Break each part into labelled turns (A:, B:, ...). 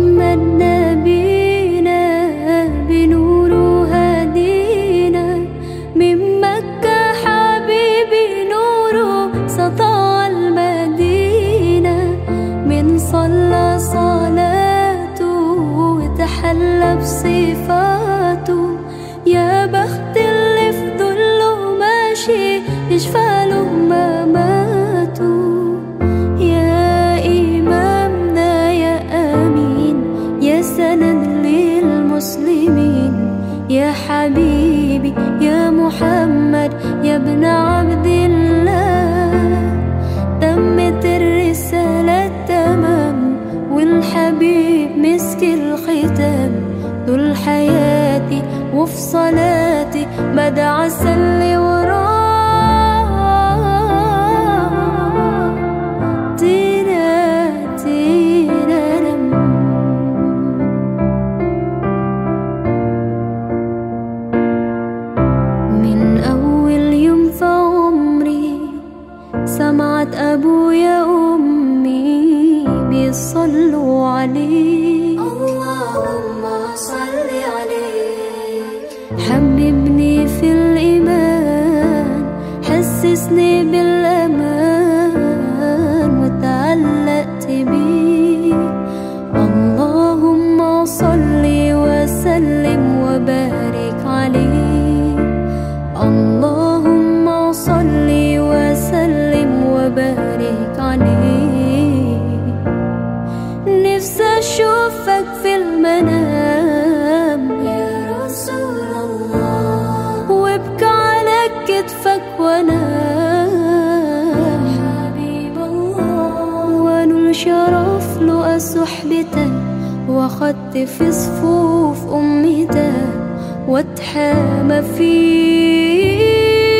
A: محمد نبينا بنور هدينا، من مكة حبيبي نوره سطع المدينة، من صلى صلاته وتحلى بصفاته، يا بخت اللي في ظله ماشي يشفى له ما ماتوا. يا إمامنا يا أمين، يا سند للمسلمين، يا حبيبي يا محمد يا ابن عبد الله، تمت الرسالة تمام والحبيب مسك الختام، طول حياتي وفي صلاتي بدعى أصلي وراه. من أول يوم في عمري سمعت أبويا وأمي بيصلوا عليه، اللهم صل عليه. حببني في الإيمان، حسسني بالأمان وتعلقت بيه، اللهم صل وسلم وبارك عليه، اللهم صل وسلم وبارك عليه. نفسي أشوفك في المنام يا رسول الله، وابكى على كتفك وانام حبيب الله، وانول شرف لقى صحبتك، واخدت في صفوف أمتك واتحامى فيه.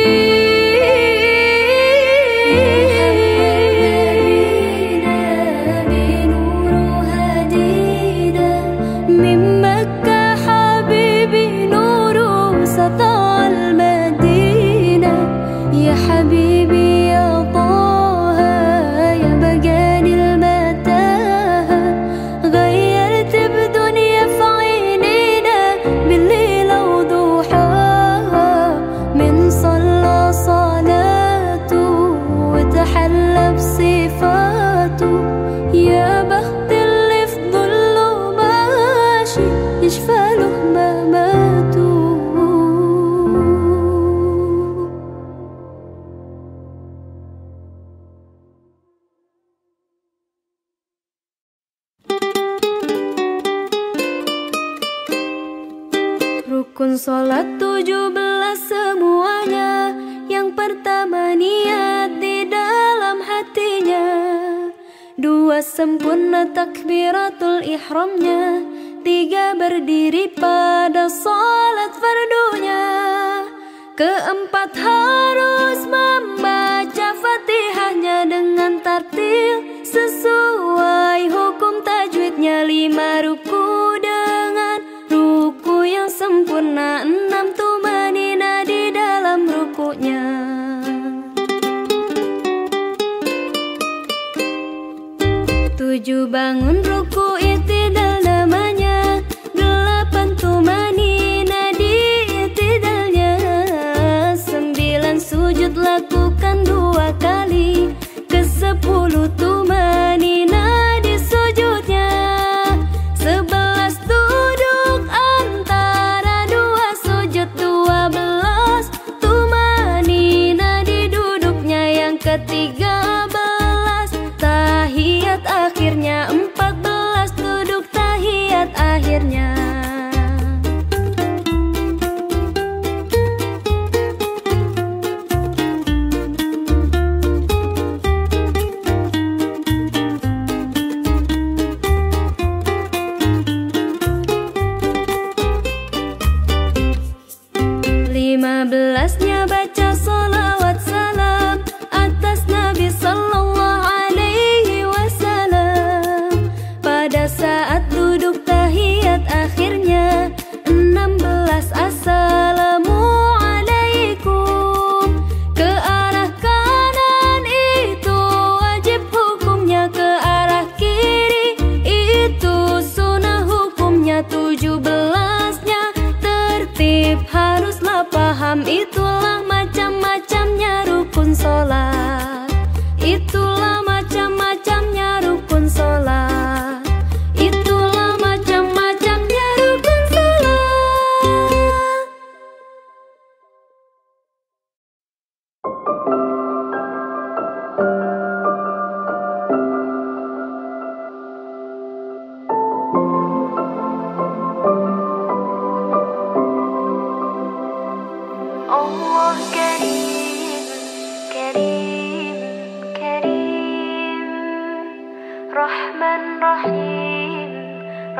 A: يا بخت اللي في ظله ماشي يشفى له ما ماتوا. Rukun sholat 17 semuanya, yang pertama niat di dalam hatinya, 2 sempurna takbiratul ihramnya, 3 berdiri pada salat fardunya, 4 harus membaca fatihahnya dengan tartil sesuai hukum tajwidnya, 5 ruku dengan ruku yang sempurna, 6 tumanina di dalam rukunya. 7 bangun ruku i'tidal namanya, 8 tumanina di i'tidalnya, 9 sujud lakukan 2 kali, ke-10 tumanina di sujudnya, 11 duduk antara 2 sujud, 12 tumanina di duduknya, yang ke-13 tahiyat akhirnya, 14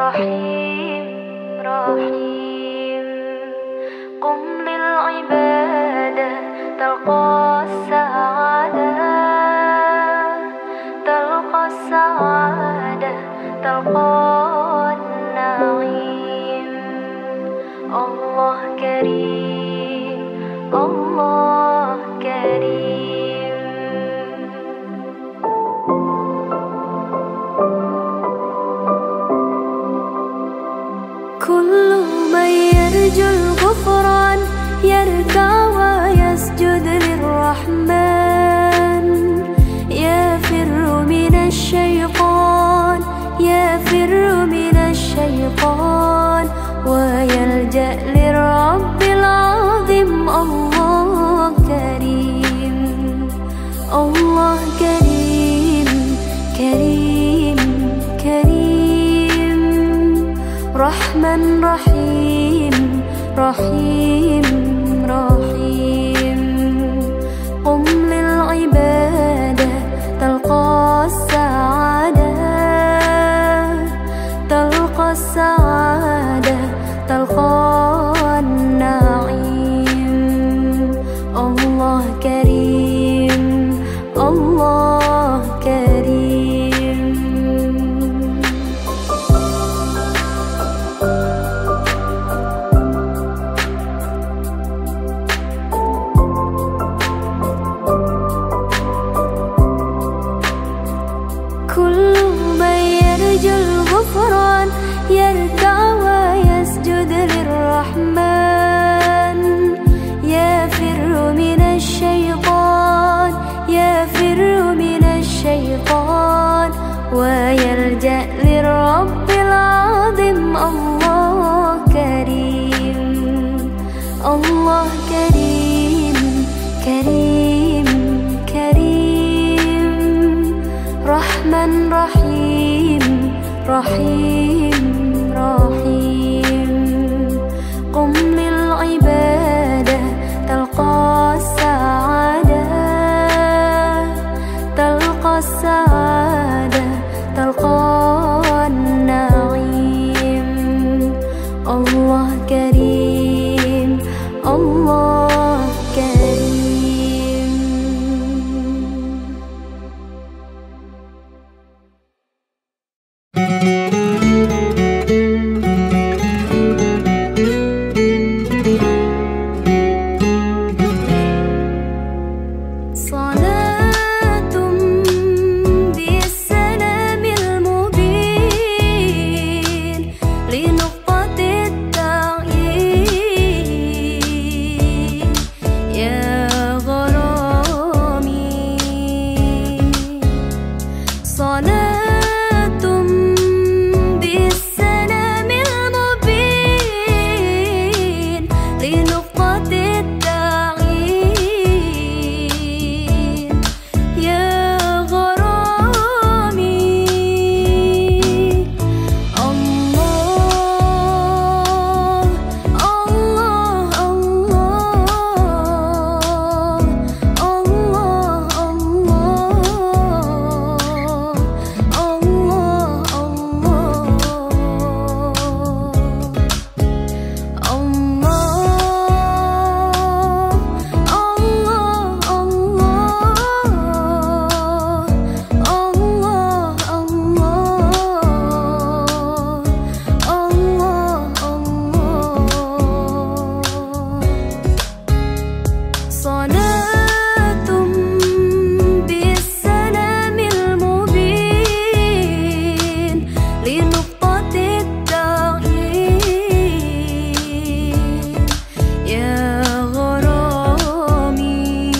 A: رحيم رحيم قم للعبادة تلقى السعادة تلقى السعادة تلقى النعيم الله كريم الله كريم كل من يرجو الغفران يركع ويسجد للرحمن يفر من الشيطان يفر من الشيطان ويلجأ للرب العظيم الله كريم الله كريم كريم كريم رحمن رحيم رحيم رحيم قم للعبادة تلقى السعادة تلقى السعادة تلقى النعيم الله كريم الله كريم كل من يرجو الغفران يركع ويسجد للرحمن يفر من الشيطان يفر من الشيطان ويلجأ للرب العظيم الله كريم الله كريم كريم كريم رحمن رحيم رحيم رحيم قم للعبادة تلقى السعادة تلقى السعادة تلقى النعيم الله كريم الله كريم صلاة بالسلام المبين لنقطة التعيين يا غرامي صلاة بالسلام المبين لنقطة التعيين يا غرامي الله الله الله صلاة بالسلام المبين لنقطة التعيين يا غرامي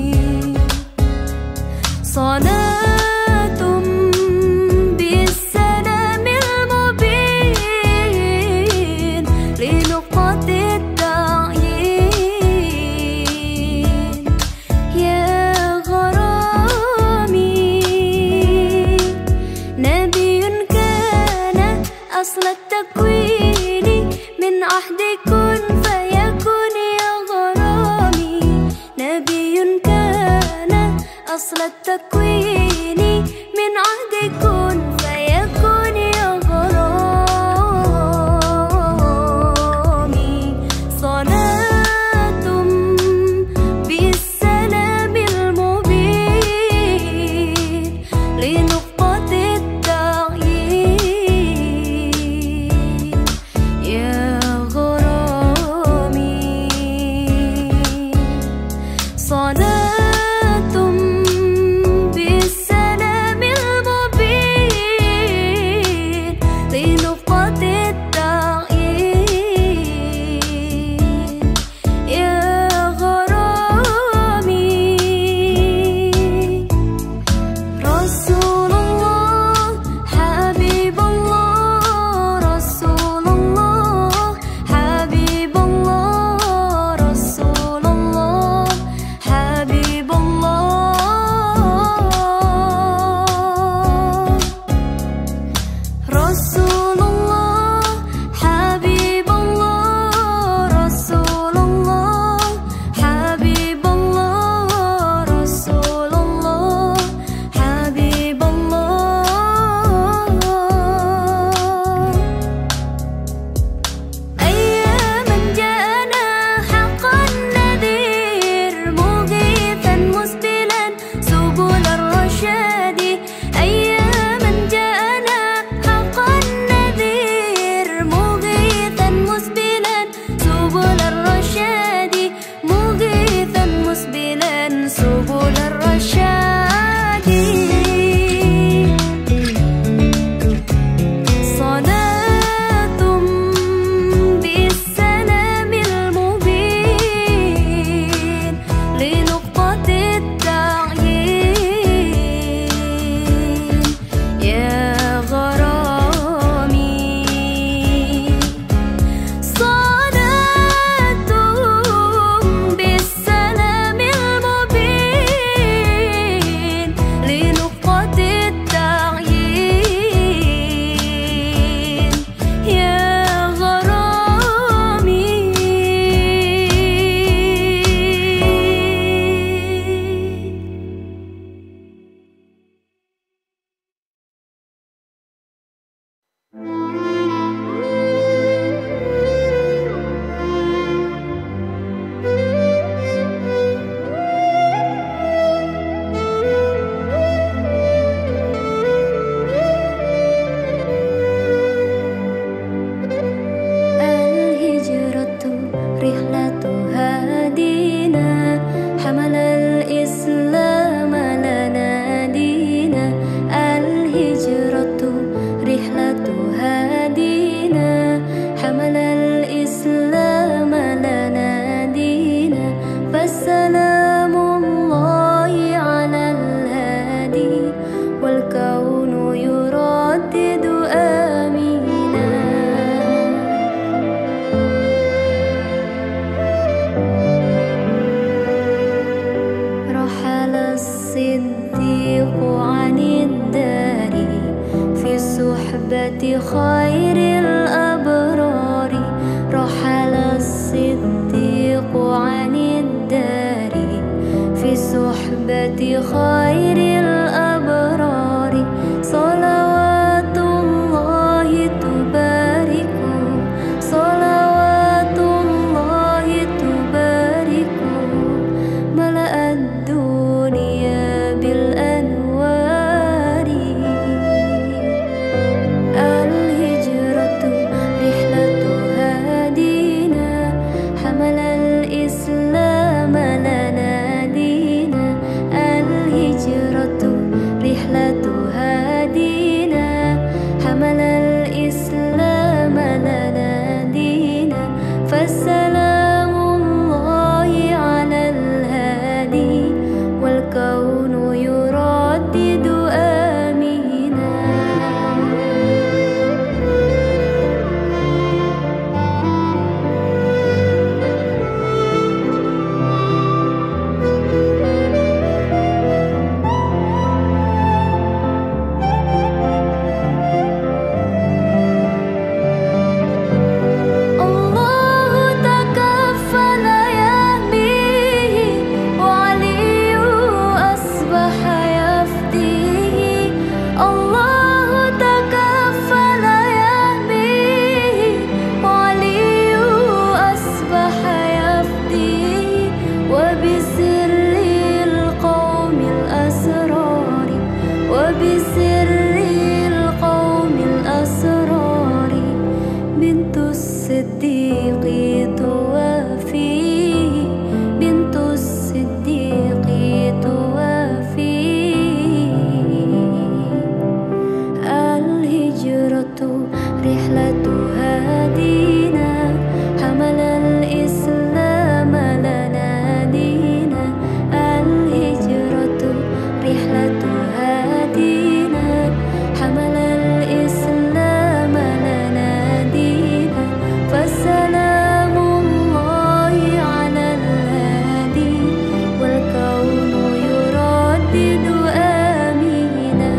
A: صلاة بالسلام المبين لنقطة التعيين يا غرامي نبي كان أصل التكوين من عهد كن فيكون يا غرامي نبي كان أصل التكوين من عهد كن فيكون يا غرامي خير الأبرار صلوات الله تبارك صلوات الله تبارك ملأ الدنيا بالأنوار الهجرة رحلة هادينا حمل الإسلام لنا دينا الهجرة رحلة هادينا حمل الإسلام لنا دينا فالسلام الله على الهادي والكون يردد آمينا الله تكفل يهديه وعلي أصبح يفديه الله تكفل يهديه وعلي أصبح يفديه وبسر القوم الأسرار وبسر القوم الأسرار بنت الصديق توافيه بنت الصديق توافيه الهجرة رحلة هادينا حمل الإسلام لنا دينا الهجرة رحلة هادينا حمل الإسلام لنا دينا فالسلام الله على الهادي والكون يردد آمينا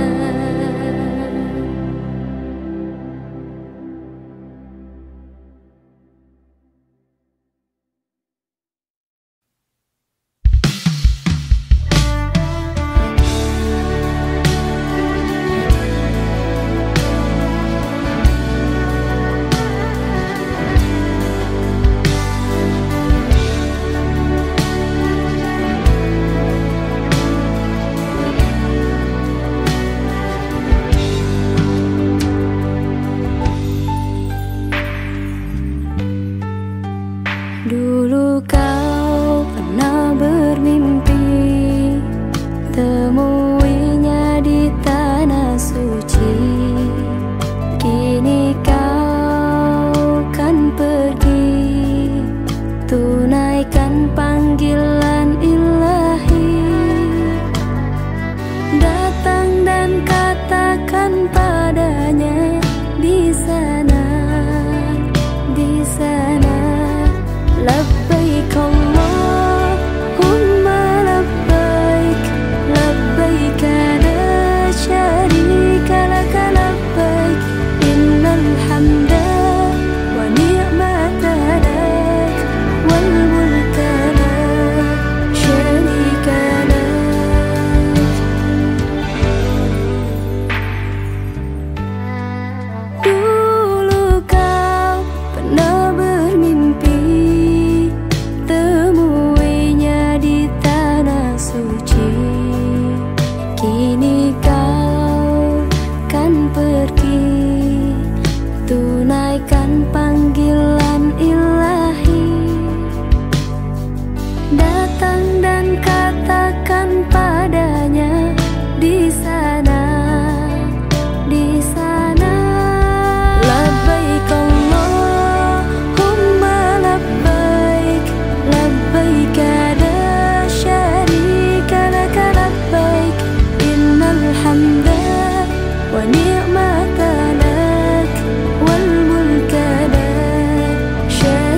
A: Dulu kau pernah bermimpi temuinya di tanah suci. Kini kau kan pergi tunaikan panggilan ilahi. Datang dan katakan padanya di sana, di sana. لبيك اللهم لبيك لبيك لا شريك لك لبيك إن الحمد ونعمة لك والملك لا شريك لك. Dulu kau pernah bermimpi temuinya di tanah suci. Kini kau kan pergi tunaikan panggilan ilahi. Datang dan katakan padanya di sana, di sana. Labbaik Allahumma labbaik labbaik la syarika laka labbaik innal hamda wa ni'mata lak wal mulka la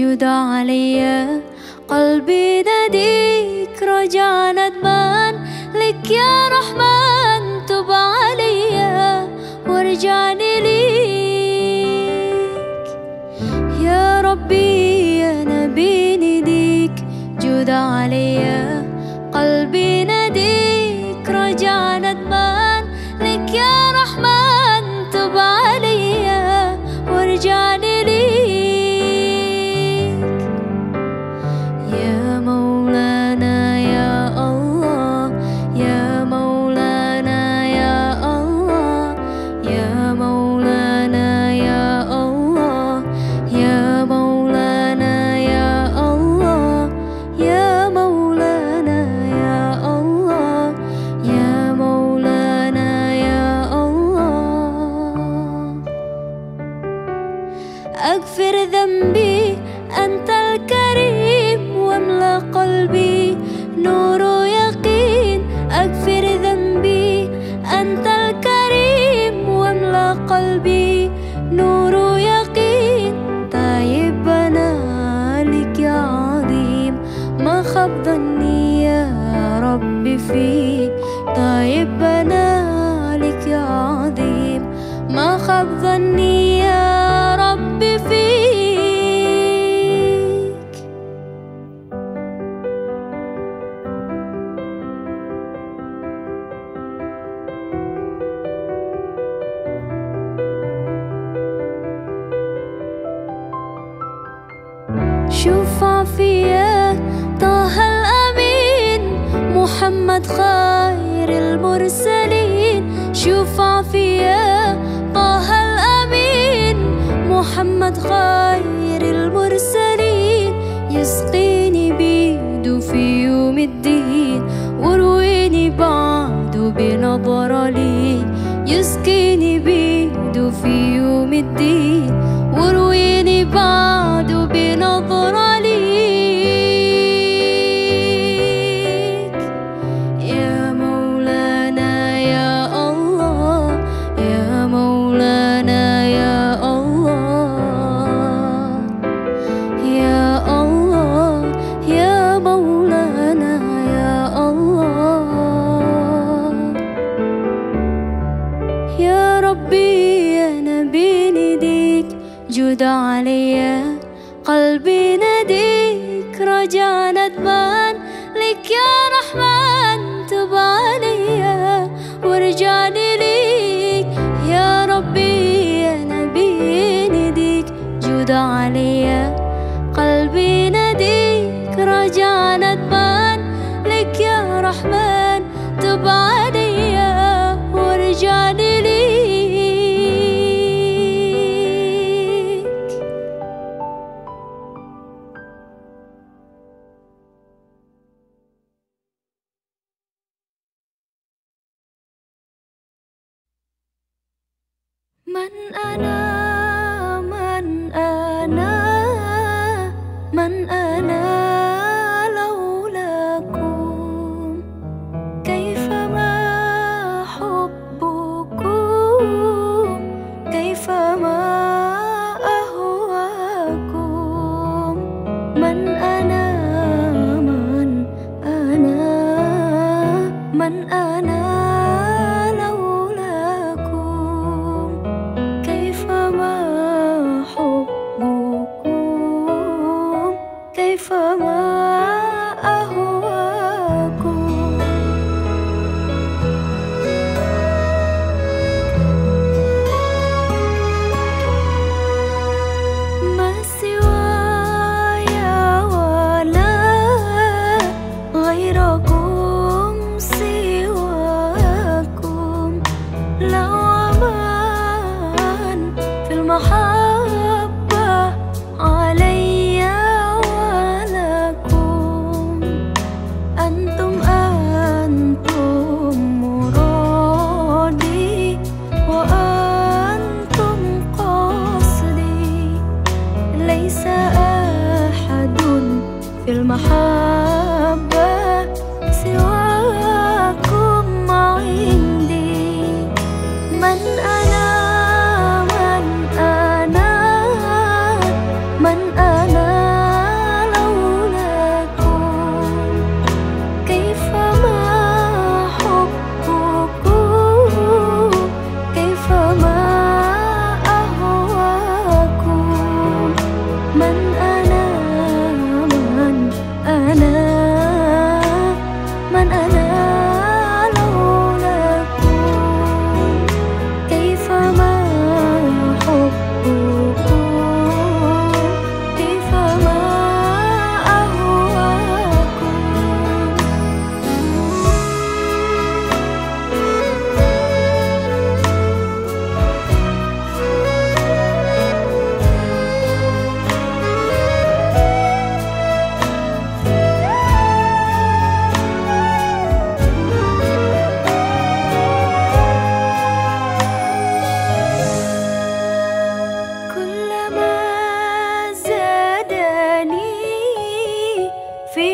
A: جود عليا. قلبي ناديك رجع ندمان لك يا رحمن، تب عليا وارجعني ليك يا ربي. أنا بنديك جود عليا. قلبي ناديك رجع ندمان لك يا رحمن، تب عليا وارجعني ليك يا مولانا يا الله، يا مولانا يا الله، يا مولانا يا الله، يا مولانا يا الله، يا مولانا يا الله، يا مولانا يا الله. أغفر ذنبي أنت الكريم، واملأ قلبي نور يقين. أغفر ذنبي أنت الكريم، واملأ قلبي نور يقين. طيب أنا لك يا عظيم، ما خاب ظني يا ربي فيك. طيب أنا لك يا عظيم، ما خاب ظني يا ربي فيك. شفع فيا طه الأمين، محمد خير المرسلين. شفع فيا طه الأمين، محمد خير المرسلين. يسقيني بيده في يوم الدين، ورويني بعده بنظرة لي. يسقيني بيده في يوم الدين، ورويني بعده بنظرة ليك يا مولانا يا الله، يا مولانا يا الله، يا الله يا مولانا يا الله. يا ربي أنا بنديك جود عليا. قلبي ناديك رجع ندمان لك يا رحمن، تب عليا وارجعني ليك يا ربي. أنا بنديك جود عليا. قلبي ناديك رجع ندمان لك يا رحمن، تب عليا وارجعني ليك. من أنا من أنا من أنا لولاكم، كيفما حبكم، كيفما أهواكم. من أنا من أنا من أنا لولاكم، كيفما حبكم، كيفما أهواكم. ما سواي ولا غيركم سواكم، لا أمان في المحبة علي ولكم. أنتم مرادي، وأنتم قصدي. ليس أحد في المحبة سواكم عندي. من أنا من أنا من أنا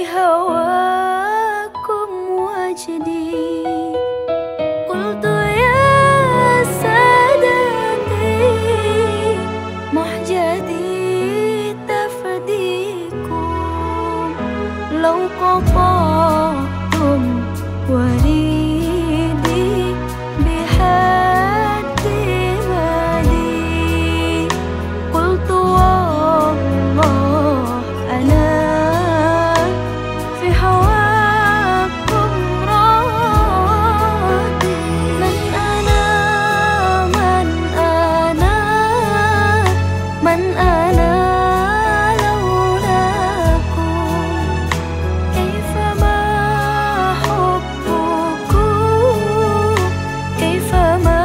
A: بهواكم وجدي. قلت يا سادتي محجتي تفديكم، لو قطعتم وريدي بحد مالي. قلت والله أنا في هواكم راضي. من أنا لولاكم، كيفما حبكم، كيفما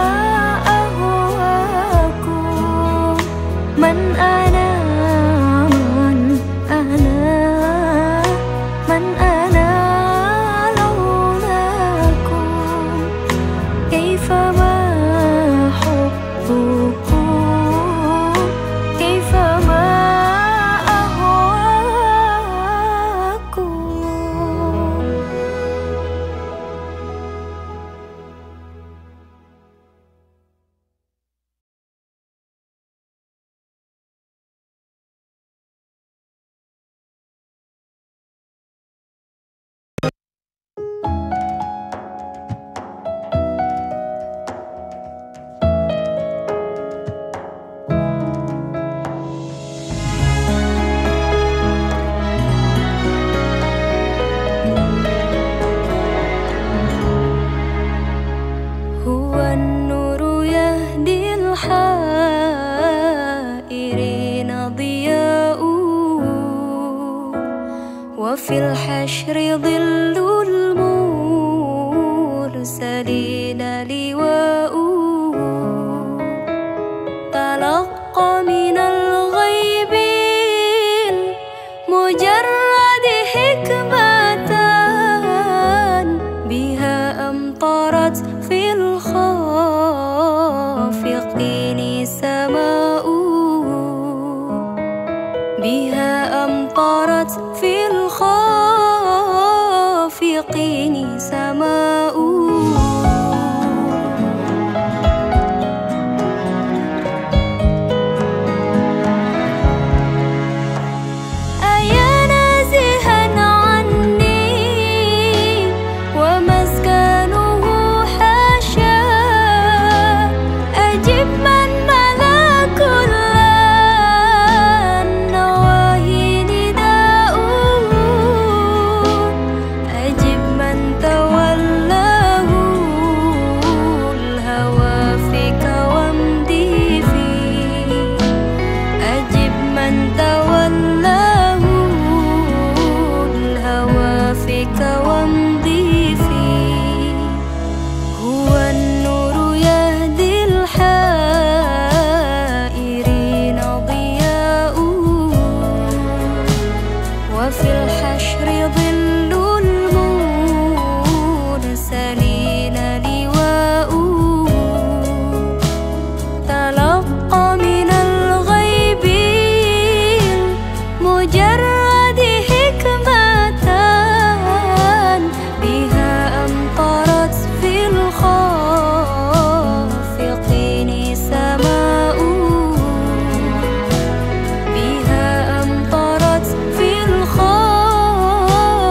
A: أهواكم. من أنا لولاكم، كيفما حبكم، كيفما أهواكم. هو النور يهدي الحائرين ضياء، وفي الحشر ظل المرسلين لواء. تلقى من الغيب المجرد حكمة، بها أمطرت في الخافقين سماء، بها أمطرت في الخافقين سماء. أيا نازها عني ومسكنه حاشا، أجب من ملا كل النواهي نداء. أجب من تولاه الهوى فيك وامضي فيه. أجب من تولاه الهوى فيك وامضي فيه. هو النور يهدي الحائرين ضياء، وفي الحشر ظل المرسلين لواء. تلقى من الغيب المجرد حكمة، بها أمطرت في الخافقين سماء، بها أمطرت في الخافقين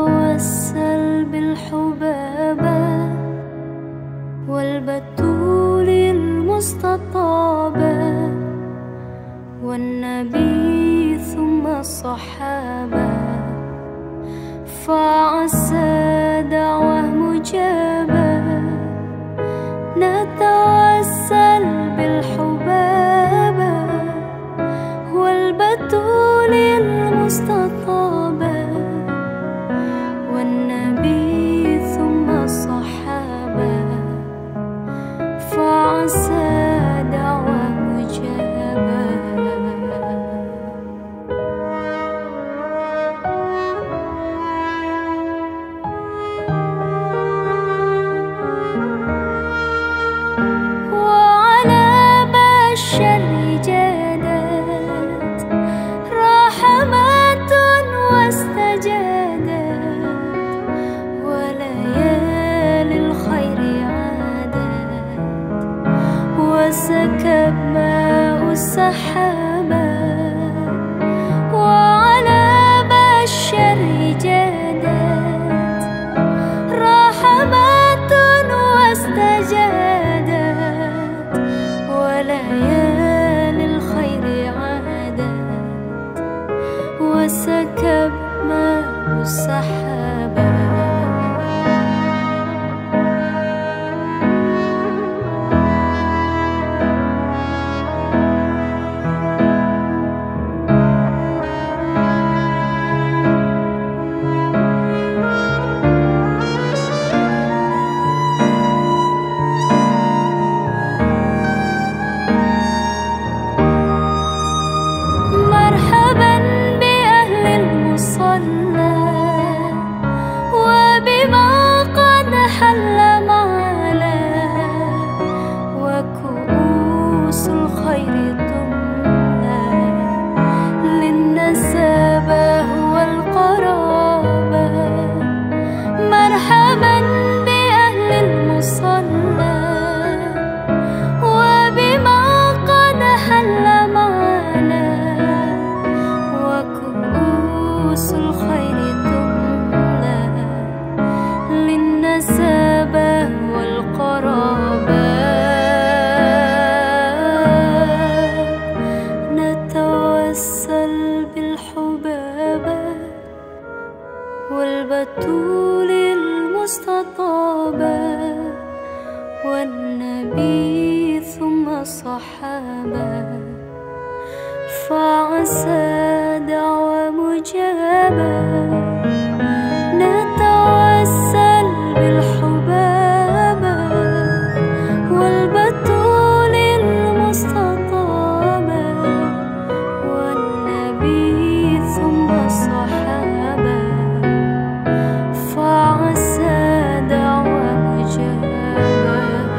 A: نتوسل بالحبابة والبتول المستطابة والنبي ثم الصحابة، فعسى دعوة مجابة. نتوسل بالحبابة والبتول المستطابة والنبي ثم الصحابة، فعسى دعوة مجابة. وسكب ماء السحابة وعلى بشر جادت رحمات واستجادت وليالي الخير عادت وسكب ماء السحابة. والبتول المستطابة والنبي ثم الصحابة، فعسى دعوة مجابة. نتوسل بالحبابة والبتول المستطابة والنبي ثم الصحابة، فعسى دعوة مجابة.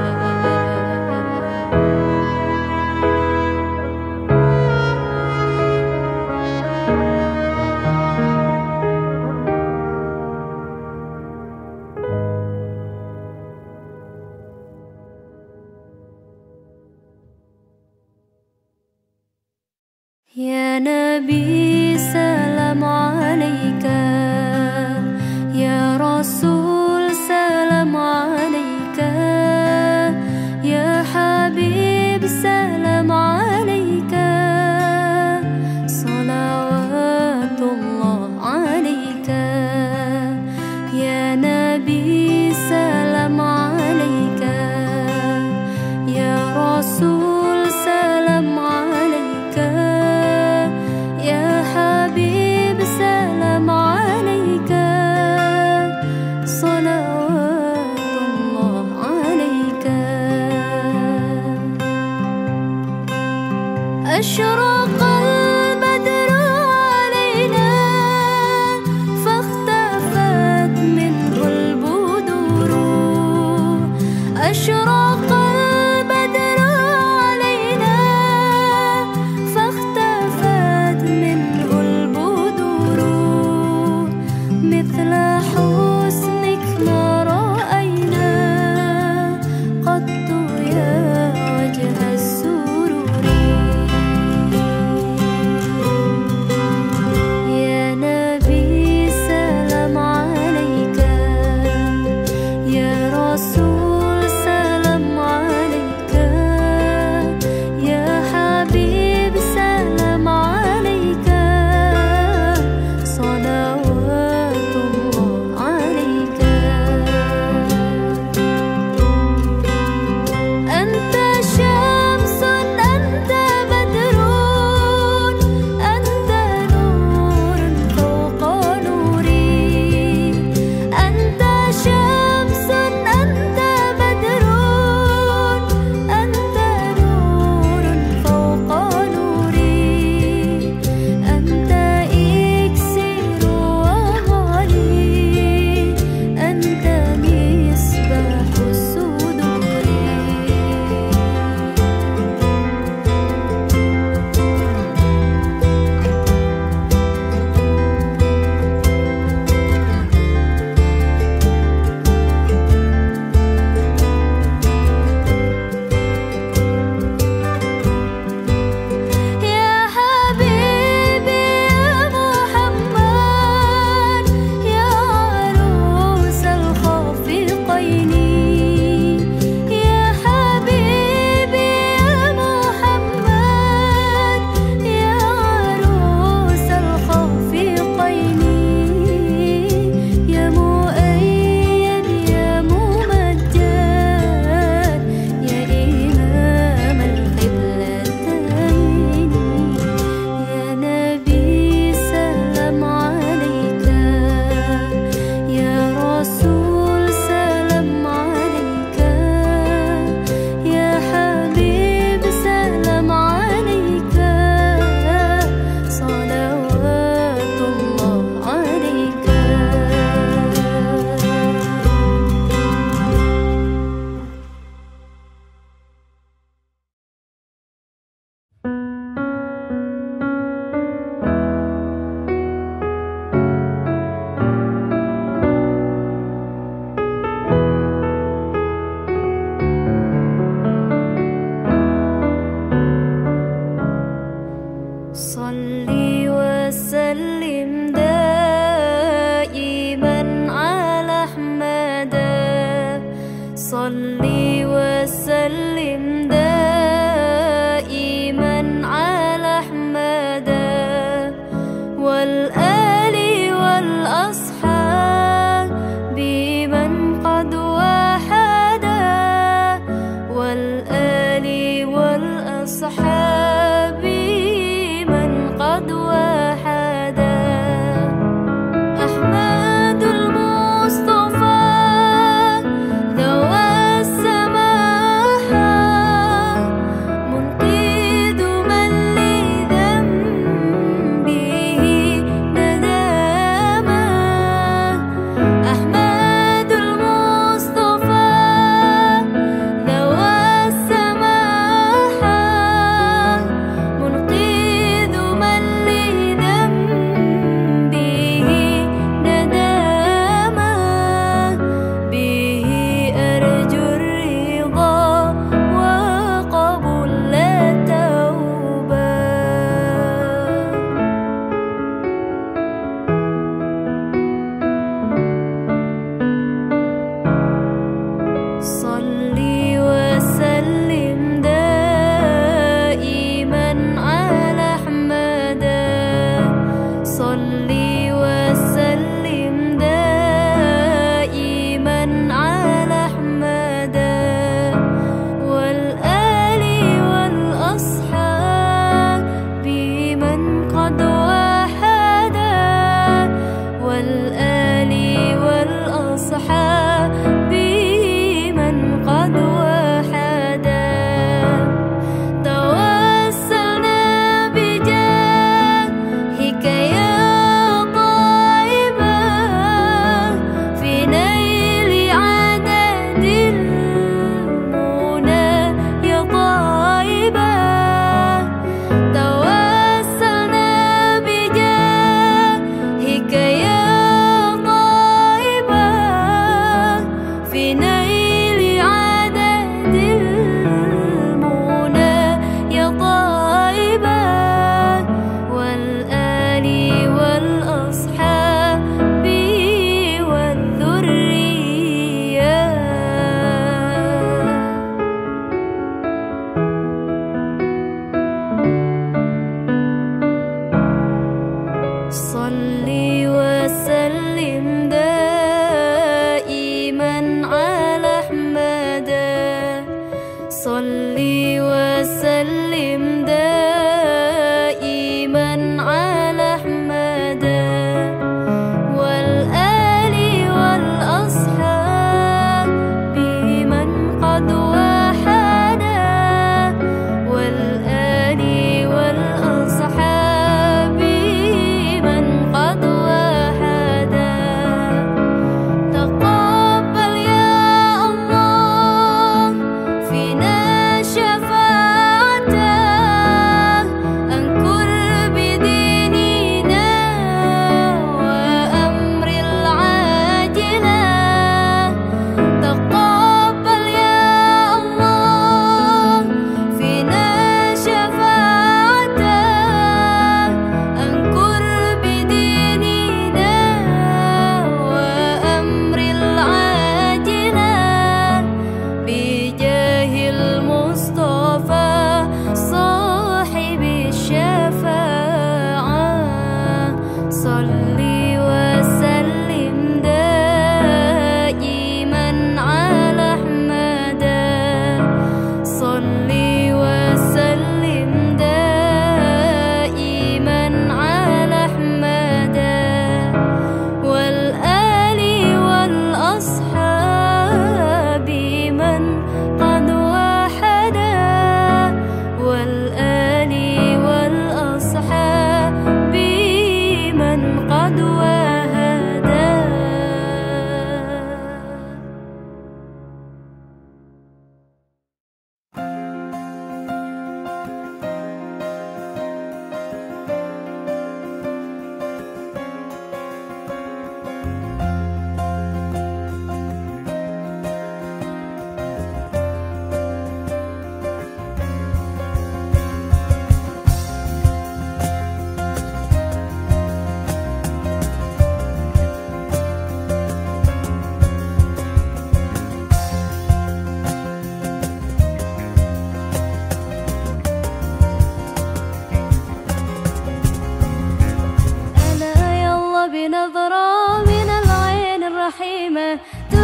A: يا نبي سلام عليك، يا رسول سلام عليك، يا حبيب سلام عليك، صلوات الله عليك. يا نبي سلام عليك، يا رسول سلام عليك، يا حبيب سلام عليك، صلوات الله عليك. أشرق البدر علينا فاختفت منه البدور، أشرق البدر علينا فاختفت منه البدور، مثل حسنك ما رأينا قط يا وجه السرور. يا نبي سلام عليك،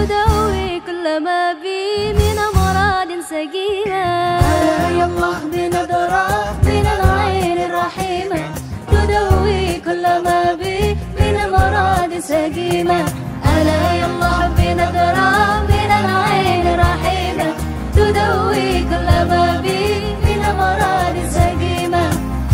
A: تداوي كل ما بي من أمراض سقيمة.
B: علي الله بنظرة من العين الرحيمة تداوي كل ما بي من أمراض سقيمة. علي الله بنظرة من العين الرحيمة تداوي كل ما بي من أمراض سقيمة.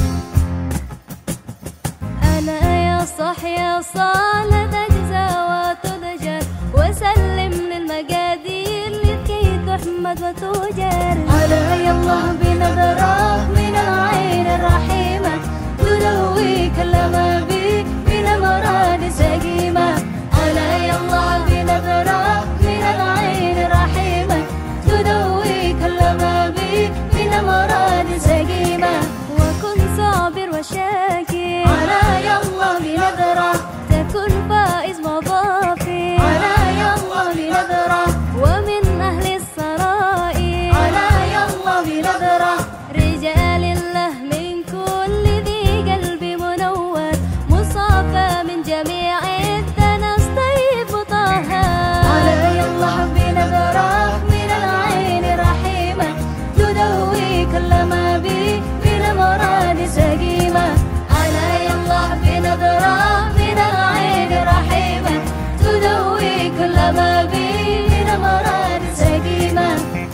A: أنا يا صح يا صالة تجزى وتضجر وسلم للمقادير لكي تحمد وتجر.
B: علي الله بنظرة من العين الرحيمة تداوي كل ما بي من أمراض سقيمة. علي الله بنظرة من العين الرحيمة تداوي كل ما بي من أمراض سقيمة.
A: وكن صابر وشاكر
B: علي الله بنظرة
A: تكن فائز مضافر.
B: علي الله بنظرة
A: ومن أهل السرائر
B: علي الله بنظرة
A: رجال الله من كل ذي قلب منور مصافى من جميع الدنس طيب طه.
B: علي الله بنظرة من العين الرحيمة تداوي كل ما بي من أمراض سقيمة. علي الله بنظرة من العين الرحيمة تداوي كل ما بي من أمراض سقيمة.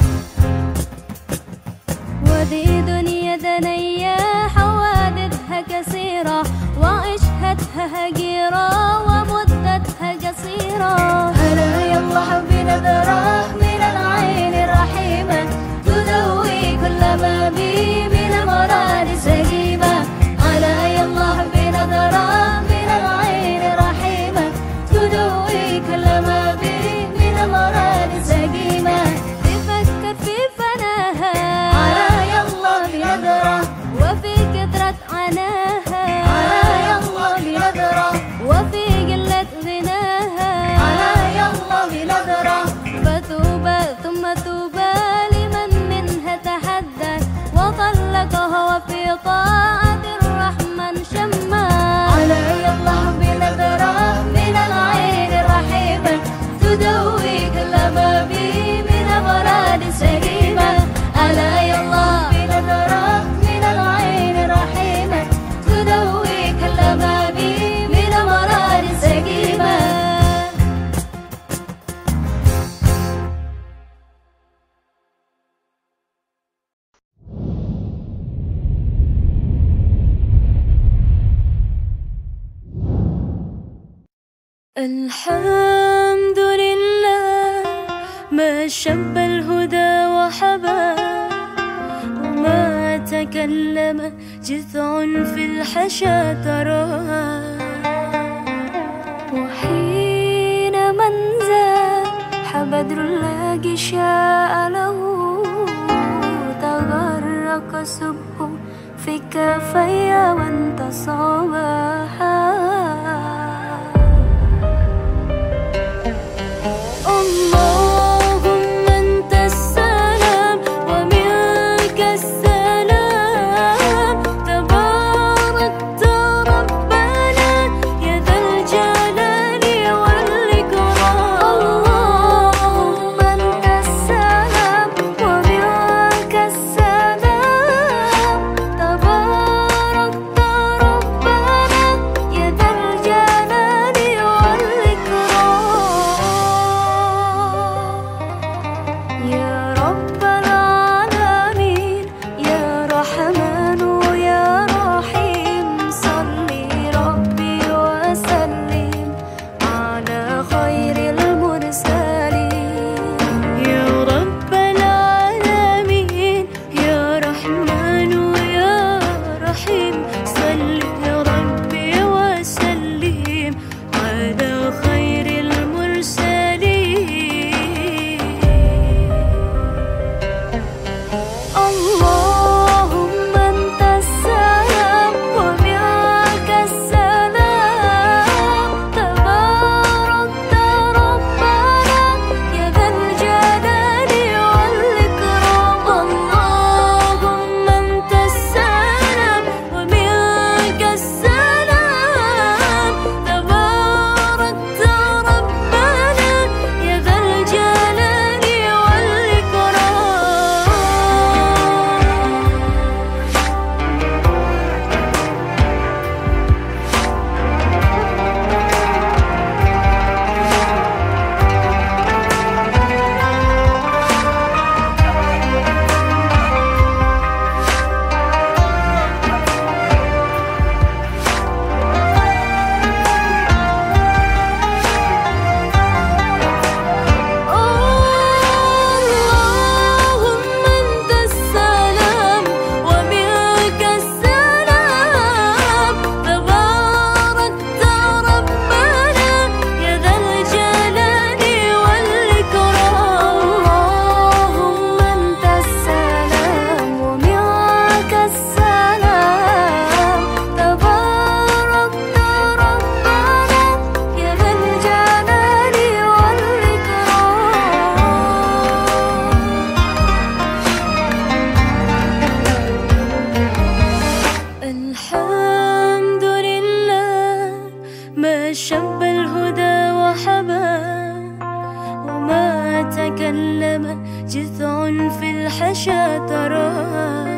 A: وذي دنيا دنيا حوادثها كثيرة وعشهتها هجيرة ومدتها قصيرة.
B: علي الله بنظرة من العين الرحيمة تداوي كل ما بي من أمراض سقيمة. علي الله بنظرة من العين الرحيمة تداوي كل ما بي من أمراض سقيمة.
A: تفكر في فناها
B: علي الله بنظرة
A: وفي كثرة عناها
B: علي الله بنظرة
A: وفي قلة غناها.
B: علي الله بنظرة
A: فتوبى ثم توبى لمن منها تحدث وطلقها وفي طاعة الرحمن شما.
B: علي الله بنظرة من العين الرحيمة تداوي كل ما بي من أمراض سقيمة. علي الله بنظرة من العين الرحيمة تداوي كل ما بي من أمراض سقيمة.
A: الحمد لله ما شب الهدى وحبا وما تكلم جذع في الحشا تراها. وحين من زاح بدر الله شاء له تغرق سبه في كفي وانتصابها. اللهم أنت السلام ومنك السلام تباركت ربنا يا ذا الجلال والإكرام. اللهم أنت السلام ومنك السلام تباركت ربنا تكلم جثع في الحشا تراها